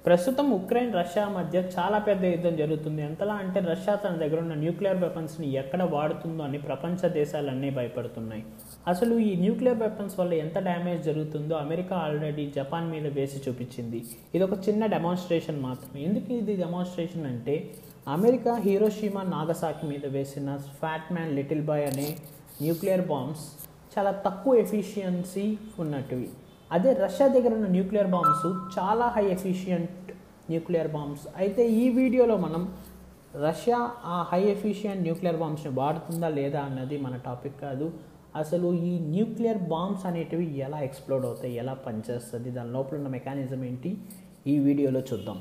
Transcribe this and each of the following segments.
ప్రస్తుతం Ukraine Russia మధ్య చాలా పెద్ద యుద్ధం జరుగుతుంది. ఎంతలా అంటే రష్యా తన దగ్గర ఉన్న న్యూక్లియర్ వెపన్స్ని ఎక్కడ వాడుతుందో అని ప్రపంచ దేశాలన్నీ భయపడుతున్నాయి. అసలు ఈ న్యూక్లియర్ వెపన్స్ వల్ల ఎంత డ్యామేజ్ జరుగుతుందో అమెరికా ఆల్రెడీ జపాన్ మీద వేసి చూపించింది. ఇది ఒక చిన్న డెమాన్స్ట్రేషన్ మాత్రమే. ఎందుకు ఇది డెమాన్స్ట్రేషన్ అంటే అమెరికా హీరోషిమా నాగసాకి మీద వేసిన ఫ్యాట్ మ్యాన్ లిటిల్ బాయ్ అనే న్యూక్లియర్ బాంబ్స్ చాలా తక్కువ ఎఫిషియన్సీ ఉన్నట్టువి. అదే రష్యా దగ్గర ఉన్న న్యూక్లియర్ బాంబ్స్ చాలా హై ఎఫిషియంట్ న్యూక్లియర్ బాంబ్స్. అయితే ఈ వీడియోలో మనం రష్యా ఆ హై ఎఫిషియంట్ న్యూక్లియర్ బాంబ్స్ని వాడుతుందా లేదా అన్నది మన టాపిక్ కాదు. అసలు ఈ న్యూక్లియర్ బాంబ్స్ అనేటివి ఎలా ఎక్స్ప్లోడ్ అవుతాయి, ఎలా పనిచేస్తుంది, దాని లోపల ఉన్న మెకానిజం ఏంటి ఈ వీడియోలో చూద్దాం.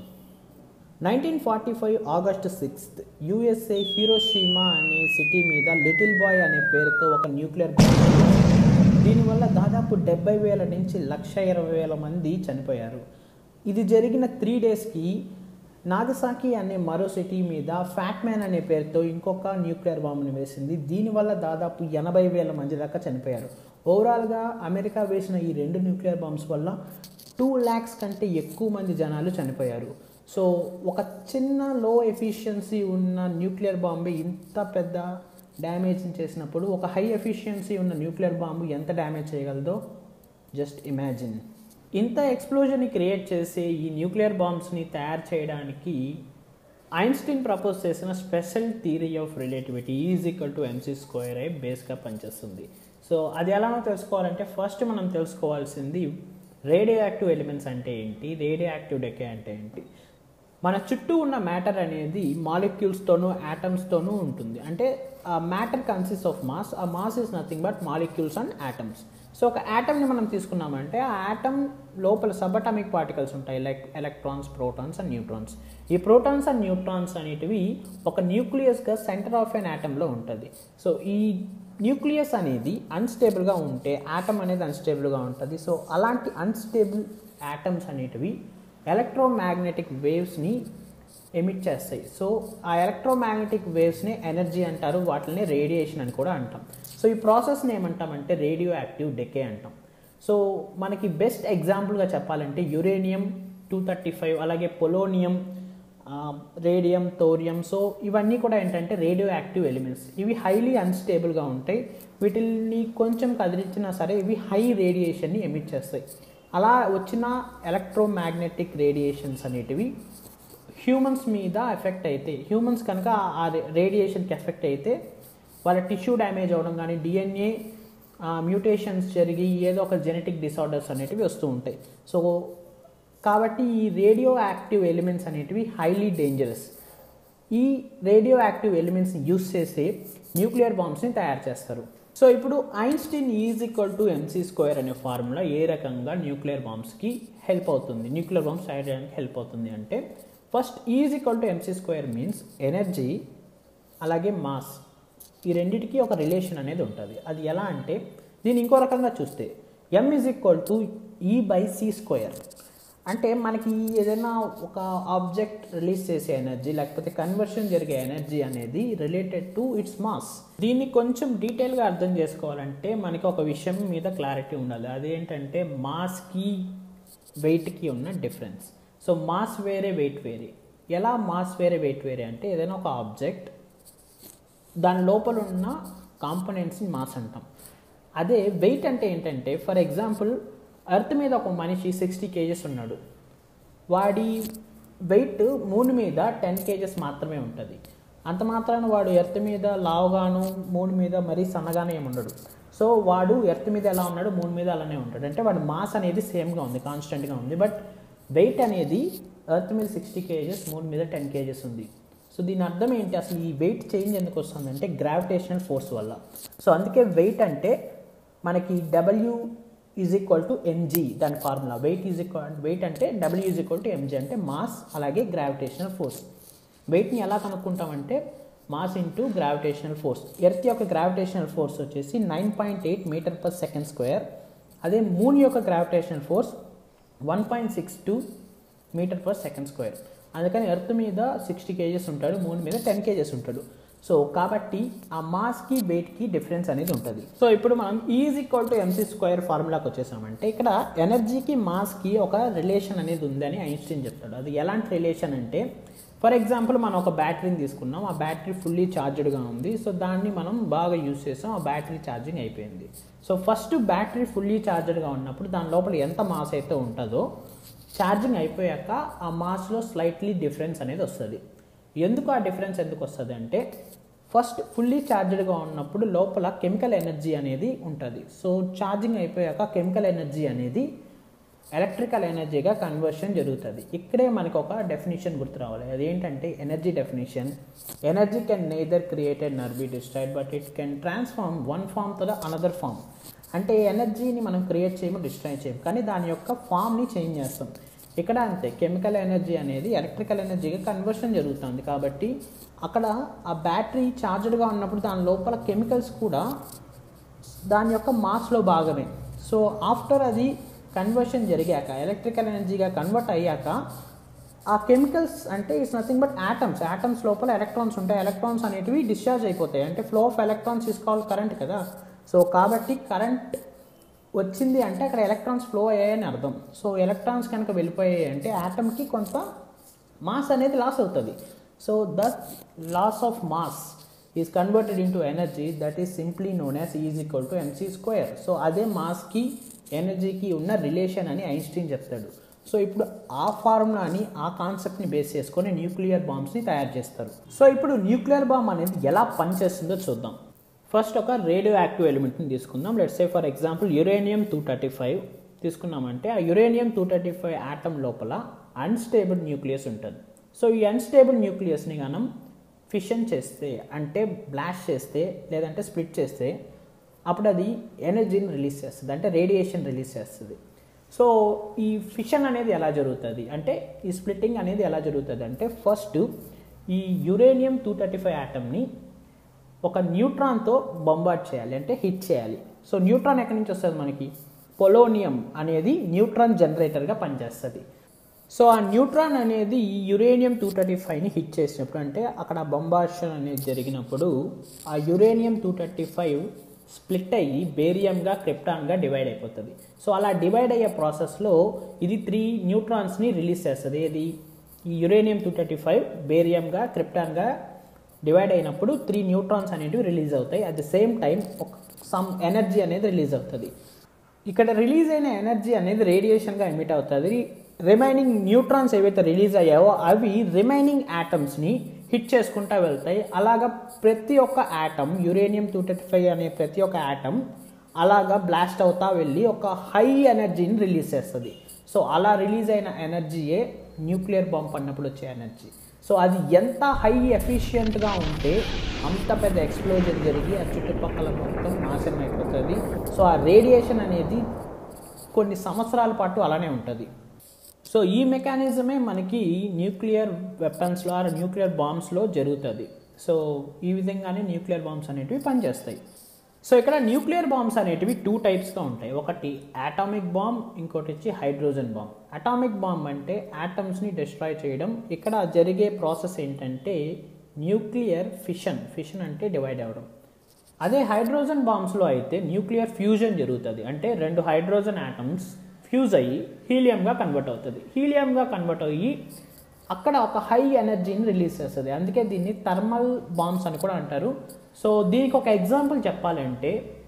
1945 ఆగస్టు 6 యుఎస్ఏ హీరోషిమా అనే సిటీ మీద లిటిల్ బాయ్ అనే పేరుతో ఒక న్యూక్లియర్ బాంబ్. దీనివల్ల దాదాపు 70,000 నుంచి 120,000 మంది చనిపోయారు. ఇది జరిగిన 3 డేస్కి నాగసాకి అనే మరో సిటీ మీద ఫ్యాట్ మ్యాన్ అనే పేరుతో ఇంకొక న్యూక్లియర్ బాంబుని వేసింది. దీనివల్ల దాదాపు 80,000 మంది దాకా చనిపోయారు. ఓవరాల్గా అమెరికా వేసిన ఈ 2 న్యూక్లియర్ బాంబ్స్ వల్ల 2 lakhs కంటే ఎక్కువ మంది జనాలు చనిపోయారు. సో ఒక చిన్న లో ఎఫిషియన్సీ ఉన్న న్యూక్లియర్ బాంబు ఇంత పెద్ద డ్యామేజ్ చేసినప్పుడు ఒక హై ఎఫిషియన్సీ ఉన్న న్యూక్లియర్ బాంబు ఎంత డ్యామేజ్ చేయగలదో జస్ట్ ఇమాజిన్. ఇంత ఎక్స్ప్లోజన్ని క్రియేట్ చేసే ఈ న్యూక్లియర్ బాంబ్స్ని తయారు చేయడానికి ఐన్స్టీన్ ప్రపోజ్ చేసిన special theory of relativity E=mc² బేస్గా పనిచేస్తుంది. సో అది ఎలానో తెలుసుకోవాలంటే ఫస్ట్ మనం తెలుసుకోవాల్సింది రేడియో యాక్టివ్ ఎలిమెంట్స్ అంటే ఏంటి, రేడియో యాక్టివ్ డెకే అంటే ఏంటి. మన చుట్టూ ఉన్న మ్యాటర్ అనేది మాలిక్యూల్స్తోనూ యాటమ్స్తోనూ ఉంటుంది. అంటే మ్యాటర్ కన్సిస్ట్ ఆఫ్ మాస్. ఆ mass is nothing but molecules and atoms. So ఒక యాటమ్ని మనం తీసుకున్నామంటే ఆ యాటమ్ లోపల సబ్-అటామిక్ పార్టికల్స్ ఉంటాయి, like electrons, protons and neutrons. ఈ ప్రోటాన్స్ అండ్ న్యూట్రాన్స్ అనేటివి ఒక న్యూక్లియస్గా సెంటర్ ఆఫ్ ఎన్ యాటంలో ఉంటుంది. సో ఈ న్యూక్లియస్ అనేది అన్స్టేబుల్గా ఉంటే యాటమ్ అనేది అన్స్టేబుల్గా ఉంటుంది. సో అలాంటి అన్స్టేబుల్ యాటమ్స్ అనేటివి ఎలక్ట్రోమాగ్నెటిక్ వేవ్స్ని ఎమిట్ చేస్తాయి. సో ఆ ఎలక్ట్రోమాగ్నెటిక్ వేవ్స్ని ఎనర్జీ అంటారు, వాటిని రేడియేషన్ అని కూడా అంటాం. సో ఈ ప్రాసెస్ని ఏమంటామంటే రేడియో యాక్టివ్ డెకే అంటాం. సో మనకి బెస్ట్ ఎగ్జాంపుల్గా చెప్పాలంటే యురేనియం 235, అలాగే పొలోనియం, రేడియం, థోరియం. సో ఇవన్నీ కూడా ఏంటంటే రేడియో యాక్టివ్ ఎలిమెంట్స్. ఇవి హైలీ అన్స్టేబుల్గా ఉంటాయి. వీటిని కొంచెం కదిలించినా సరే ఇవి హై రేడియేషన్ని ఎమిట్ చేస్తాయి. అలా వచ్చిన ఎలక్ట్రోమాగ్నెటిక్ రేడియేషన్స్ అనేటివి హ్యూమన్స్ మీద ఎఫెక్ట్ అయితే, హ్యూమన్స్ కనుక ఆ రేడియేషన్కి ఎఫెక్ట్ అయితే వాళ్ళ టిష్యూ డ్యామేజ్ అవ్వడం కానీ, DNA మ్యూటేషన్స్ జరిగి ఏదో ఒక జెనెటిక్ డిసార్డర్స్ అనేటివి వస్తూ ఉంటాయి. సో కాబట్టి ఈ రేడియో యాక్టివ్ ఎలిమెంట్స్ అనేటివి హైలీ డేంజరస్. ఈ రేడియో యాక్టివ్ ఎలిమెంట్స్ని యూస్ చేసే న్యూక్లియర్ బాంబ్స్ని తయారు చేస్తారు. సో ఇప్పుడు ఐన్స్టీన్ E=mc² అనే ఫార్ములా ఏ రకంగా న్యూక్లియర్ బాంబ్స్కి హెల్ప్ అవుతుంది, న్యూక్లియర్ బాంబ్స్ తయారు చేయడానికి హెల్ప్ అవుతుంది అంటే ఫస్ట్ E=mc² మీన్స్ ఎనర్జీ అలాగే మాస్, ఈ రెండింటికి ఒక రిలేషన్ అనేది ఉంటుంది. అది ఎలా అంటే దీన్ని ఇంకో రకంగా చూస్తే M=E/c². అంటే మనకి ఏదైనా ఒక ఆబ్జెక్ట్ రిలీజ్ చేసే ఎనర్జీ లేకపోతే కన్వర్షన్ జరిగే ఎనర్జీ అనేది రిలేటెడ్ టు ఇట్స్ మాస్. దీన్ని కొంచెం డీటెయిల్గా అర్థం చేసుకోవాలంటే మనకి ఒక విషయం మీద క్లారిటీ ఉండాలి. అదేంటంటే మాస్కి వెయిట్కి ఉన్న డిఫరెన్స్. సో మాస్ వేరే, వెయిట్ వేరే. ఎలా మాస్ వేరే, వెయిట్ వేరే అంటే ఏదైనా ఒక ఆబ్జెక్ట్ దాని లోపల ఉన్న కాంపోనెంట్స్ని మాస్ అంటాం. అదే వెయిట్ అంటే ఏంటంటే ఫర్ ఎగ్జాంపుల్ ఎర్త్ మీద ఒక మనిషి 60 kgs ఉన్నాడు. వాడి వెయిట్ మూన్ మీద 10 kgs మాత్రమే ఉంటుంది. అంత మాత్రాన వాడు ఎర్త్ మీద లావుగాను, మూన్ మీద మరీ సన్నగానే ఏముండడు. సో వాడు ఎర్త్ మీద ఎలా ఉన్నాడు, మూన్ మీద అలానే ఉంటాడు. అంటే వాడు మాస్ అనేది సేమ్గా ఉంది, కాన్స్టెంట్గా ఉంది. బట్ వెయిట్ అనేది ఎర్త్ మీద 60 kgs, మూన్ మీద 10 kgs ఉంది. సో దీని అర్థం ఏంటి, అసలు ఈ వెయిట్ చేంజ్ ఎందుకు వస్తుంది అంటే గ్రావిటేషనల్ ఫోర్స్ వల్ల. సో అందుకే వెయిట్ అంటే మనకి W=mg దాని ఫార్ములా. వెయిట్ అంటే W=mg అంటే మాస్ అలాగే గ్రావిటేషనల్ ఫోర్స్. వెయిట్ని ఎలా కనుక్కుంటామంటే mass into gravitational force. Earth యొక్క గ్రావిటేషనల్ ఫోర్స్ వచ్చేసి 9.8 m/s². అదే మూన్ యొక్క గ్రావిటేషనల్ ఫోర్స్ 1.62 m/s². అందుకని ఎర్త్ మీద 60 kgs ఉంటాడు, మూన్ మీద 10 kgs ఉంటాడు. సో కాబట్టి ఆ మాస్కి వెయిట్కి డిఫరెన్స్ అనేది ఉంటుంది. సో ఇప్పుడు మనం is equal to MC square ఫార్ములాకి వచ్చేసామంటే ఇక్కడ ఎనర్జీకి మాస్కి ఒక రిలేషన్ అనేది ఉందని ఐన్స్టీన్ చెప్తాడు. అది ఎలాంటి రిలేషన్ అంటే ఫర్ ఎగ్జాంపుల్ మనం ఒక బ్యాటరీని తీసుకున్నాం, ఆ బ్యాటరీ ఫుల్లీ ఛార్జ్డ్గా ఉంది. సో దాన్ని మనం బాగా యూజ్ చేసాం, ఆ బ్యాటరీ ఛార్జింగ్ అయిపోయింది. సో ఫస్ట్ బ్యాటరీ ఫుల్లీ ఛార్జ్డ్గా ఉన్నప్పుడు దాని లోపల ఎంత మాస్ అయితే ఉంటుందో ఛార్జింగ్ అయిపోయాక ఆ మాస్లో స్లైట్లీ డిఫరెన్స్ అనేది వస్తుంది. ఎందుకు ఆ డిఫరెన్స్ ఎందుకు వస్తుంది అంటే ఫస్ట్ ఫుల్లీ ఛార్జ్డ్గా ఉన్నప్పుడు లోపల కెమికల్ ఎనర్జీ అనేది ఉంటుంది. సో ఛార్జింగ్ అయిపోయాక కెమికల్ ఎనర్జీ అనేది ఎలక్ట్రికల్ ఎనర్జీగా కన్వర్షన్ జరుగుతుంది. ఇక్కడే మనకు ఒక డెఫినేషన్ గుర్తు రావాలి. అదేంటంటే energy definition. Energy can neither created nor be destroyed but it can transform one form to the another form. అంటే ఎనర్జీని మనం క్రియేట్ చేయము, డిస్ట్రాయ్ చేయము, కానీ దాని యొక్క ఫామ్ని చేంజ్ చేస్తాం. ఇక్కడ అంతే, కెమికల్ ఎనర్జీ అనేది ఎలక్ట్రికల్ ఎనర్జీగా కన్వర్షన్ జరుగుతుంది. కాబట్టి అక్కడ ఆ బ్యాటరీ ఛార్జ్డ్గా ఉన్నప్పుడు దాని లోపల కెమికల్స్ కూడా దాని యొక్క మాస్లో భాగమే. సో ఆఫ్టర్ అది కన్వర్షన్ జరిగాక ఎలక్ట్రికల్ ఎనర్జీగా కన్వర్ట్ అయ్యాక ఆ కెమికల్స్ అంటే ఇట్స్ నథింగ్ బట్ యాటమ్స్ లోపల ఎలక్ట్రాన్స్ ఉంటాయి. ఎలక్ట్రాన్స్ అనేటివి డిశ్చార్జ్ అయిపోతాయి. అంటే flow of electrons is called current కదా. సో కాబట్టి కరెంట్ వచ్చింది అంటే అక్కడ ఎలక్ట్రాన్స్ ఫ్లో అయ్యాయని అర్థం. సో ఎలక్ట్రాన్స్ కనుక వెళ్ళిపోయాయి అంటే యాటమ్కి కొంత మాస్ అనేది లాస్ అవుతుంది. So that loss of mass is converted into energy, that is simply known as is equal to MC square. So అదే మాస్కి ఎనర్జీకి ఉన్న రిలేషన్ అని ఐన్స్టీన్ చెప్తాడు. సో ఇప్పుడు ఆ ఫార్ములాని ఆ కాన్సెప్ట్ని బేస్ చేసుకొని న్యూక్లియర్ బాంబ్స్ని తయారు చేస్తారు. సో ఇప్పుడు న్యూక్లియర్ బాంబ్ అనేది ఎలా పనిచేస్తుందో చూద్దాం. ఫస్ట్ ఒక రేడియో యాక్టివ్ ఎలిమెంట్ని తీసుకుందాం. లెట్స్ సే ఫర్ ఎగ్జాంపుల్ యురేనియం-235 తీసుకున్నామంటే ఆ యురేనియం-235 యాటమ్ లోపల అన్స్టేబుల్ న్యూక్లియస్ ఉంటుంది. సో ఈ అన్స్టేబుల్ న్యూక్లియస్ని మనం ఫిషన్ చేస్తే అంటే బ్లాస్ట్ చేస్తే లేదంటే స్ప్లిట్ చేస్తే అప్పుడు అది ఎనర్జీని రిలీజ్ చేస్తుంది, అంటే రేడియేషన్ రిలీజ్ చేస్తుంది. సో ఈ ఫిషన్ అనేది ఎలా జరుగుతుంది అంటే ఈ స్ప్లిట్టింగ్ అనేది ఎలా జరుగుతుంది అంటే ఫస్ట్ ఈ యురేనియం-235 యాటమ్ని ఒక న్యూట్రాన్తో బొంబార్డ్ చేయాలి, అంటే హిట్ చేయాలి. సో న్యూట్రాన్ ఎక్కడి నుంచి వస్తుంది మనకి? పొలోనియం అనేది న్యూట్రాన్ జనరేటర్గా పనిచేస్తుంది. సో ఆ న్యూట్రాన్ అనేది ఈ యురేనియం-235ని హిట్ చేసినప్పుడు అంటే అక్కడ బొంబార్షన్ అనేది జరిగినప్పుడు ఆ యురేనియం-235 స్ప్లిట్ అయ్యి బేరియంగా క్రిప్టాన్గా డివైడ్ అయిపోతుంది. సో అలా డివైడ్ అయ్యే ప్రాసెస్లో ఇది 3 న్యూట్రాన్స్ని రిలీజ్ చేస్తుంది. ఇది ఈ యురేనియం-235 బేరియంగా క్రిప్టాన్గా డివైడ్ అయినప్పుడు 3 న్యూట్రాన్స్ అనేటివి రిలీజ్ అవుతాయి. At the same time some energy అనేది రిలీజ్ అవుతుంది. ఇక్కడ రిలీజ్ అయిన ఎనర్జీ అనేది రేడియేషన్గా ఎమిట్ అవుతుంది. రిమైనింగ్ న్యూట్రాన్స్ ఏవైతే రిలీజ్ అయ్యావో అవి రిమైనింగ్ యాటమ్స్ని హిట్ చేసుకుంటూ వెళ్తాయి. అలాగా ప్రతి ఒక్క యాటమ్ యురేనియం-235 అనే ప్రతి ఒక్క యాటమ్ అలాగా బ్లాస్ట్ అవుతా వెళ్ళి ఒక హై ఎనర్జీని రిలీజ్ చేస్తుంది. సో అలా రిలీజ్ అయిన ఎనర్జీయే న్యూక్లియర్ బాంబ్ అన్నప్పుడు వచ్చే ఎనర్జీ. సో అది ఎంత హై ఎఫిషియెంట్గా ఉంటే అంత పెద్ద ఎక్స్ప్లోజన్ జరిగి ఆ చుట్టుపక్కల మొత్తం నాశనం అయిపోతుంది. సో ఆ రేడియేషన్ అనేది కొన్ని సంవత్సరాల పాటు అలానే ఉంటుంది. సో ఈ మెకానిజమే మనకి న్యూక్లియర్ వెపన్స్లో ఆర్ న్యూక్లియర్ బాంబ్స్లో జరుగుతుంది. సో ఈ విధంగానే న్యూక్లియర్ బాంబ్స్ అనేటివి పనిచేస్తాయి. సో ఇక్కడ న్యూక్లియర్ బాంబ్స్ అనేటివి 2 టైప్స్గా ఉంటాయి. ఒకటి అటామిక్ బాంబ్, ఇంకోటి వచ్చి హైడ్రోజన్ బాంబ్. అటామిక్ బాంబ్ అంటే యాటమ్స్ని డిస్ట్రాయ్ చేయడం. ఇక్కడ జరిగే ప్రాసెస్ ఏంటంటే న్యూక్లియర్ ఫిషన్ అంటే డివైడ్ అవ్వడం. అదే హైడ్రోజన్ బాంబ్స్లో అయితే న్యూక్లియర్ ఫ్యూజన్ జరుగుతుంది. అంటే 2 హైడ్రోజన్ యాటమ్స్ ఫ్యూజ్ అయ్యి హీలియంగా కన్వర్ట్ అవుతుంది. హీలియంగా కన్వర్ట్ అయ్యి అక్కడ ఒక హై ఎనర్జీని రిలీజ్ చేస్తుంది. అందుకే దీన్ని థర్మల్ బాంబ్స్ అని కూడా అంటారు. సో దీనికి ఒక ఎగ్జాంపుల్ చెప్పాలంటే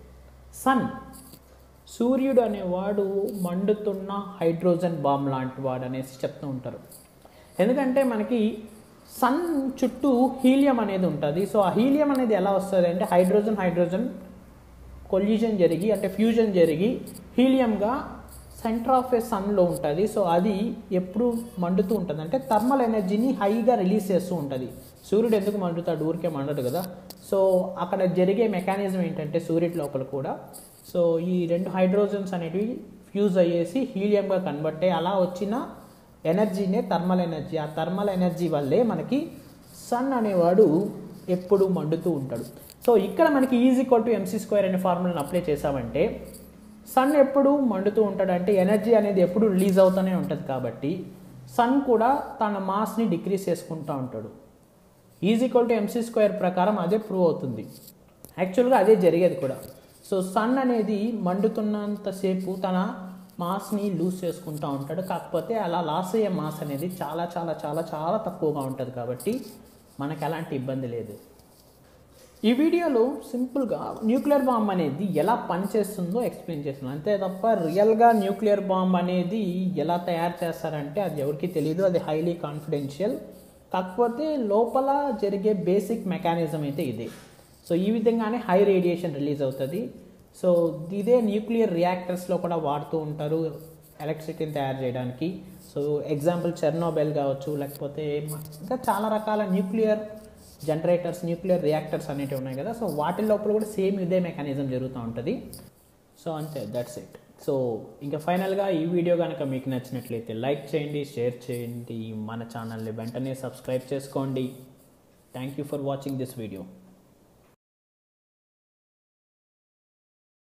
సూర్యుడు అనేవాడు మండుతున్న హైడ్రోజన్ బాంబ్ లాంటి వాడు అనేసి చెప్తూ ఉంటారు. ఎందుకంటే మనకి సన్ చుట్టూ హీలియం అనేది ఉంటుంది. సో ఆ హీలియం అనేది ఎలా వస్తుంది అంటే హైడ్రోజన్ కొల్యూజన్ జరిగి అంటే ఫ్యూజన్ జరిగి హీలియంగా సెంటర్ ఆఫ్ ఏ సన్లో ఉంటుంది. సో అది ఎప్పుడు మండుతూ ఉంటుంది అంటే థర్మల్ ఎనర్జీని హైగా రిలీజ్ చేస్తూ ఉంటుంది. సూర్యుడు ఎందుకు మండుతాడు? ఊరికే మండడు కదా. సో అక్కడ జరిగే మెకానిజం ఏంటంటే సూర్యుడి లోపల కూడా సో ఈ 2 హైడ్రోజన్స్ అనేటివి ఫ్యూజ్ అయ్యేసి హీలియంగా కన్వర్ట్ అయ్యి అలా వచ్చిన ఎనర్జీనే థర్మల్ ఎనర్జీ. ఆ థర్మల్ ఎనర్జీ వల్లే మనకి సన్ అనేవాడు ఎప్పుడు మండుతూ ఉంటాడు. సో ఇక్కడ మనకి is equal to MC square అనే ఫార్ములాని అప్లై చేసామంటే సన్ ఎప్పుడు మండుతూ ఉంటాడు అంటే ఎనర్జీ అనేది ఎప్పుడు రిలీజ్ అవుతూనే ఉంటుంది. కాబట్టి సన్ కూడా తన మాస్ని డిక్రీజ్ చేసుకుంటూ ఉంటాడు. E=mc² ప్రకారం అదే ప్రూవ్ అవుతుంది. యాక్చువల్గా అదే జరిగేది కూడా. సో సన్ అనేది మండుతున్నంతసేపు తన మాస్ని లూజ్ చేసుకుంటూ ఉంటాడు. కాకపోతే అలా లాస్ అయ్యే మాస్ అనేది చాలా చాలా చాలా చాలా తక్కువగా ఉంటుంది కాబట్టి మనకు ఎలాంటి ఇబ్బంది లేదు. ఈ వీడియోలో సింపుల్గా న్యూక్లియర్ బాంబ్ అనేది ఎలా పనిచేస్తుందో ఎక్స్ప్లెయిన్ చేస్తున్నాను. అంతే తప్ప రియల్గా న్యూక్లియర్ బాంబ్ అనేది ఎలా తయారు చేస్తారంటే అది ఎవరికి తెలియదు, అది హైలీ కాన్ఫిడెన్షియల్. కాకపోతే లోపల జరిగే బేసిక్ మెకానిజం అయితే ఇదే. సో ఈ విధంగానే హై రేడియేషన్ రిలీజ్ అవుతుంది. సో ఇదే న్యూక్లియర్ రియాక్టర్స్లో కూడా వాడుతూ ఉంటారు ఎలక్ట్రిసిటీని తయారు చేయడానికి. సో ఎగ్జాంపుల్ చెర్నోబైల్ కావచ్చు, లేకపోతే ఇంకా చాలా రకాల న్యూక్లియర్ జనరేటర్స్, న్యూక్లియర్ రియాక్టర్స్ అనేటివి ఉన్నాయి కదా. సో వాటి లోపల కూడా సేమ్ ఇదే మెకానిజం జరుగుతూ ఉంటుంది. సో అంతే, దట్స్ ఇట్. సో ఇంకా ఫైనల్గా ఈ వీడియో కనుక మీకు నచ్చినట్లయితే లైక్ చేయండి, షేర్ చేయండి, మన ఛానల్ని వెంటనే సబ్స్క్రైబ్ చేసుకోండి. Thank you for watching this video.